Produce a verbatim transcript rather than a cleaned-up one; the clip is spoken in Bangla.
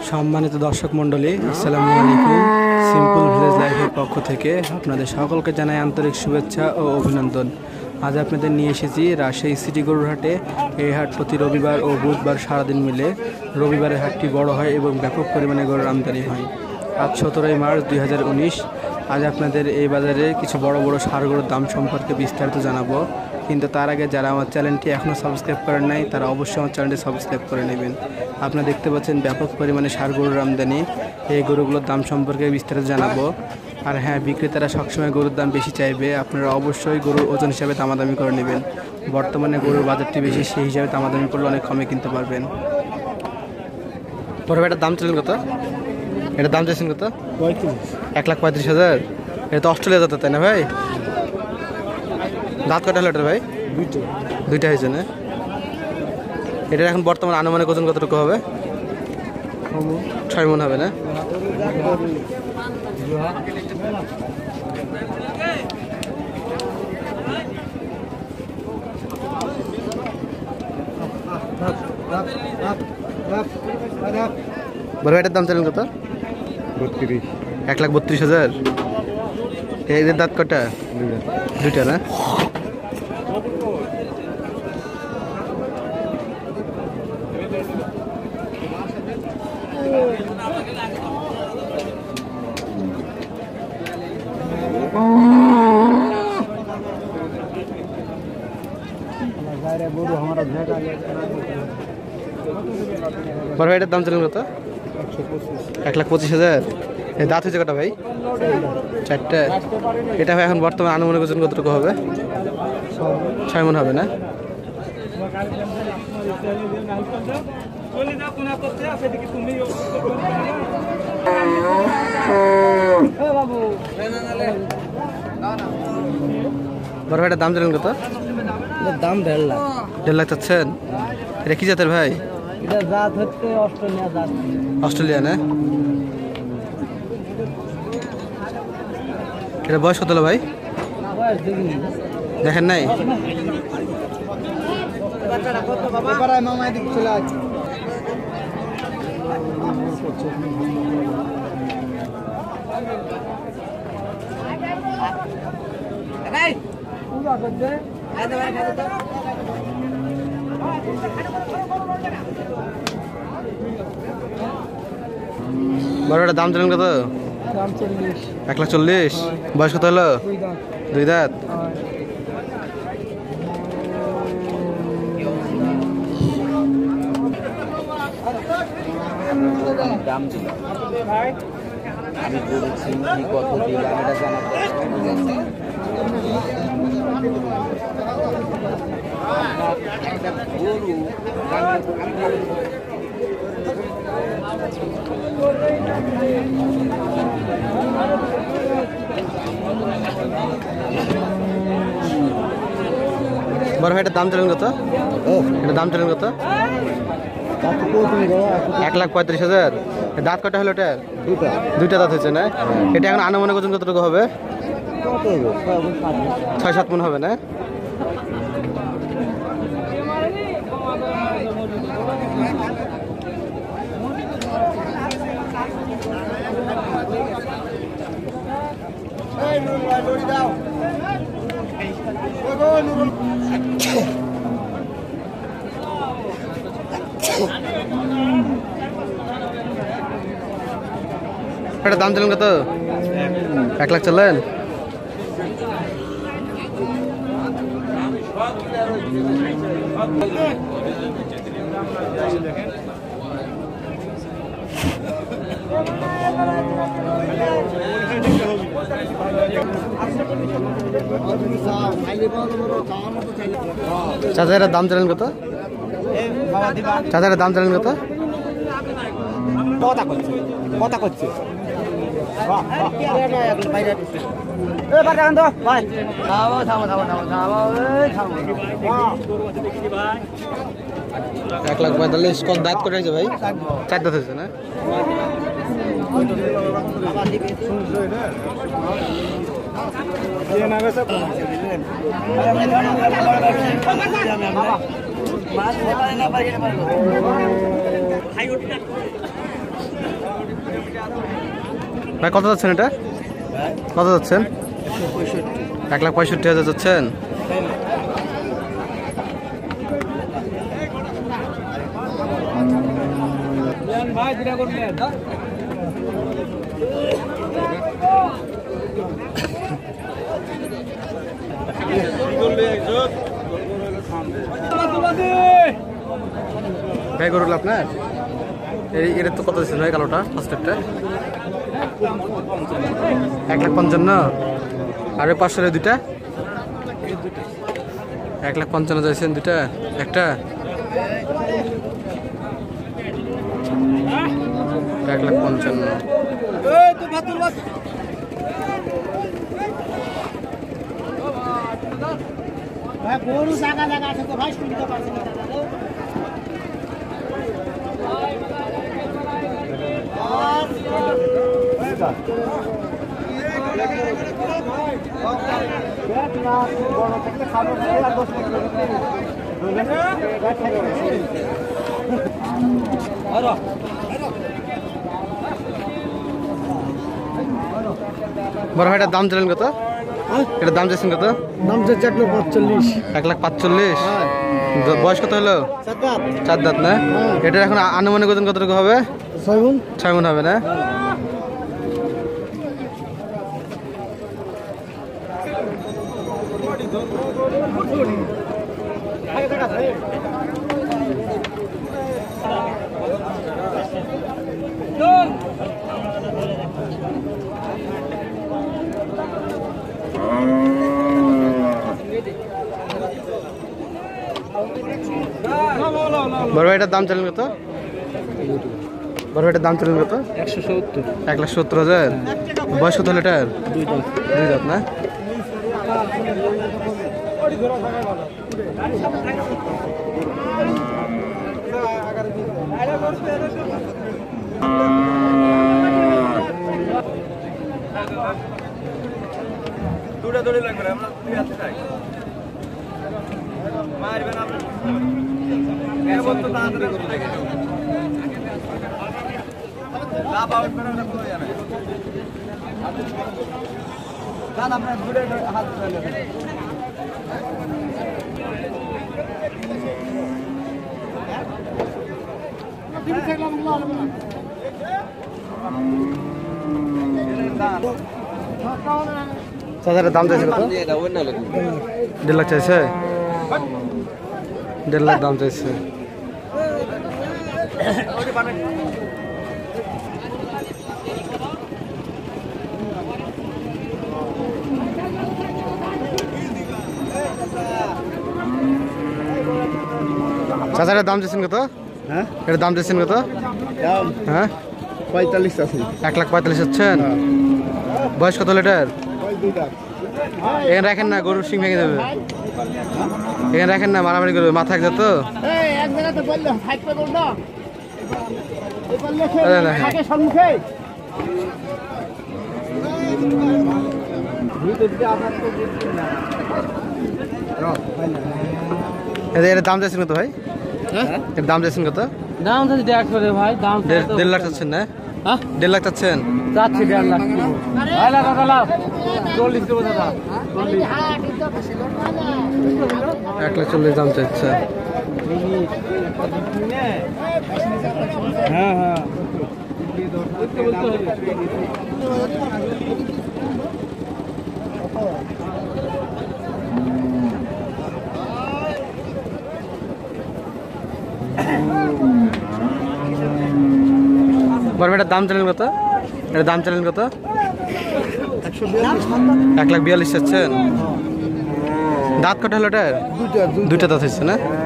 সম্মানিত দর্শক মণ্ডলী, আসসালামু আলাইকুম। সিম্পল ভিলেজ লাইফের পক্ষ থেকে আপনাদের সকলকে জানাই আন্তরিক শুভেচ্ছা ও অভিনন্দন। আজ আপনাদের নিয়ে এসেছি রাজশাহী সিটি গরুর হাটে। এই হাট প্রতি রবিবার ও বুধবার সারাদিন মিলে। রবিবারে হাটটি বড় হয় এবং ব্যাপক পরিমাণে গরুর আমদানি হয়। আজ সতেরোই মার্চ দুই হাজার উনিশ। আজ আপনাদের এই বাজারে কিছু বড় বড় ষাঁড় গরুর দাম সম্পর্কে বিস্তারিত জানাবো, কিন্তু তার আগে যারা আমার চ্যানেলটি এখনও সাবস্ক্রাইব করেন নাই তারা অবশ্যই আমার চ্যানেলটি সাবস্ক্রাইব করে নেবেন। আপনারা দেখতে পাচ্ছেন ব্যাপক পরিমাণে ষাঁড় গরুর আমদানি। এই গরুগুলোর দাম সম্পর্কে বিস্তারিত জানাবো। আর হ্যাঁ, বিক্রেতারা সবসময় গরুর দাম বেশি চাইবে, আপনারা অবশ্যই গরুর ওজন হিসাবে দামাদামি করে নেবেন। বর্তমানে গরুর বাজারটি বেশি, সেই হিসাবে দামাদামি করলে অনেক কমে কিনতে পারবেন। বড় ভাইটার দাম ছিলেন কত? এটার দাম চাইছেন কত? এক লাখ পঁয়ত্রিশ হাজার। এটা তো অস্ট্রেলিয়া যাতে, তাই না ভাই? দাঁত কটা হলো এটার ভাই? দুইটা দুইটা হয়েছে না? এটার এখন বর্তমান আনুমানিক ওজন কতটুকু হবে? ছয় মন হবে না? বড় ভাইটার দাম চাইলেন কত? বত্রিশ এক লাখ বত্রিশ হাজার। এদের দাঁত কটা? দুইটা না? বড় ভাইটার দাম চাইলেন কত? এক লাখ পঁচিশ হাজার। এই দাঁত হয়েছে কটা ভাই? চারটে। এটা ভাই এখন বর্তমানে আনুমানিক ওজন কতটুকু হবে? ছয় মন হবে না? বড় ভাইটার দাম চাইলেন কত? দাম দেড় লাখ। দেড় লাখ চাচ্ছেন? এটা কি জাতের ভাই? এটা জাত হচ্ছে অস্ট্রেলিয়া জাত। অস্ট্রেলিয়া না? এটা বয়স কত হলো ভাই? দেখেন নাই? বড়টা দাম চাইলেন কত? এক লাখ চল্লিশ। বয়স কত হলো? দুই দাঁত। দাম ছিল আমি বলেছি কি কত দিলাম এটা জানাতে একটা গরু বড় ভাইটার দাম চাইলেন কত? এটা দাম চাইলেন কত? এক লাখ পঁয়ত্রিশ হাজার। দাঁত কটা হলো এটা? দুইটা দাঁত হয়েছে না? এটা এখন আনুমানিক ওজন কতটুকু হবে? ছয় সাত মন হবে না? এটা দাম চাইলেন কত? এক লাখ চললেন? চাচার দাম চাইলেন কত? চাচার দাম চাইলেন কত? কথা করছে কথা করছে এক লাখ পঁয়তাল্লিশ। কোন দাঁত করে আছে ভাই? চার দাঁত হয়েছে না? ভাই কত যাচ্ছেন এটা? কত যাচ্ছেন? এক লাখ পঁয়ষট্টি হাজার যাচ্ছেন। ভাই গরুল আপনার এটা তো কত দিচ্ছেন ভাই কালোটা ফার্স্টেরটা? এক লাখ পঞ্চান্ন। আর পাঁচশো দুইটা এক লাখ পঞ্চান্ন চাইছেন দুইটা, একটা এক লাখ পঞ্চান্ন। গরু জায়গা জায়গা আছে তো ভাই, শুনতে পারছি না বড় ভাইটার দাম চলেন কত? এটার দাম চাইছেন কত? দাম চাচ্ছে এক লাখ পাঁচচল্লিশ। এক লাখ পাঁচচল্লিশ। বয়স কত হলো? চার দাঁত না? এটা এখন আনুমানিক ওজন কতটুকু হবে? ছয় গুণ। ছয় মন হবে না? বড় ভাইটার দাম চলেন কত? বড় ভাইটার দাম চলেন কত? একশো সত্তর। এক লাখ সত্তর হাজার। বয়স কত হলো এটার? দুই দাম। দুই দাঁত না? দুটা দড়ি লাগবে আমরা দুই হাতে যাই মারবেন আপনি এমন তো তাড়াতাড়ি করে দেখে লাভ আউট করে না কোনো জানা জান আপনার দুটো হাত ধরে টিভি দেখলাম না চাচারের দাম চাইছে কত? দেড় লাখ চাইছে। দেড় লাখ দাম চাইছে। চাচারের দাম চাইছেন কত? হ্যাঁ, এটার দাম চাইছেন কত? দাম হ্যাঁ, পঁয়তাল্লিশ আছে। এক লাখ পঁয়তাল্লিশ হচ্ছেন। বয়স কত হলো এটার? এখানে রাখেন না, গরুর সিং ভেঙে যাবে। এখানে রাখেন না, মারামারি করবে, মাথা এক তো। এক জায়গাতে বললে থাকবে কোনটা থাকে সম্মুখে এর দাম চাইছেন কত ভাই? এর দাম চাইছেন কত? দাম তো দেখ করে ভাই, দাম দেড় লাখ চাচ্ছেন না? হ্যাঁ, দেড় লাখ চাচ্ছেন। চাচ্ছি দেড় লাখ। ভাই লাখ দাদা লাভ চল্লিশ দেবো দাদা। এক লাখ চল্লিশ দাম চাইছে। হ্যাঁ হ্যাঁ বরবেটার দাম চলেন কত? এটার দাম চলেন কত? এক লাখ বিয়াল্লিশ চাচ্ছেন। দাঁত কটা হলো এটার? দুইটা দাঁত হচ্ছে না?